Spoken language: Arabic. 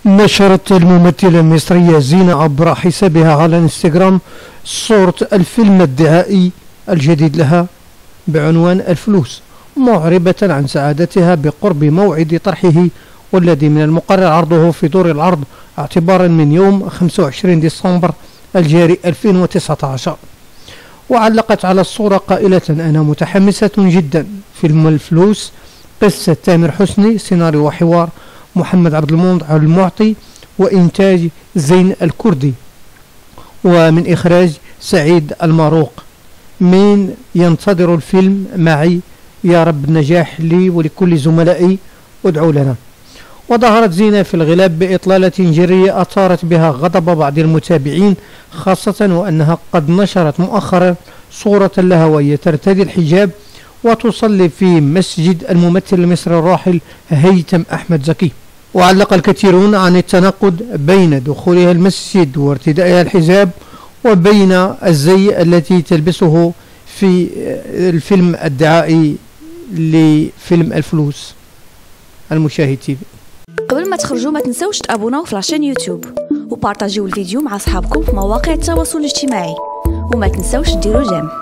نشرت الممثلة المصرية زينة عبر حسابها على انستغرام صورة الفيلم الدعائي الجديد لها بعنوان الفلوس، معربة عن سعادتها بقرب موعد طرحه، والذي من المقرر عرضه في دور العرض اعتبارا من يوم 25 ديسمبر الجاري 2019. وعلقت على الصورة قائلة: أنا متحمسة جدا، فيلم الفلوس قصة تامر حسني، سيناريو وحوار محمد عبد المعطي، وإنتاج زين الكردي، ومن إخراج سعيد الماروق. من ينتظر الفيلم معي؟ يا رب النجاح لي ولكل زملائي، ادعوا لنا. وظهرت زينة في الغلاب بإطلالة جرية أثارت بها غضب بعض المتابعين، خاصة وأنها قد نشرت مؤخرا صورة لها وهي ترتدي الحجاب وتصلي في مسجد الممثل المصري الراحل هيثم أحمد زكي. وعلق الكثيرون عن التناقض بين دخولها المسجد وارتدائها الحجاب وبين الزي التي تلبسه في الفيلم الدعائي لفيلم الفلوس. المشاهد تي في. قبل ما تخرجوا ما تنسوش تابوناو في لاشين يوتيوب وبارطاجيو الفيديو مع اصحابكم في مواقع التواصل الاجتماعي، وما تنسوش ديروا جيم.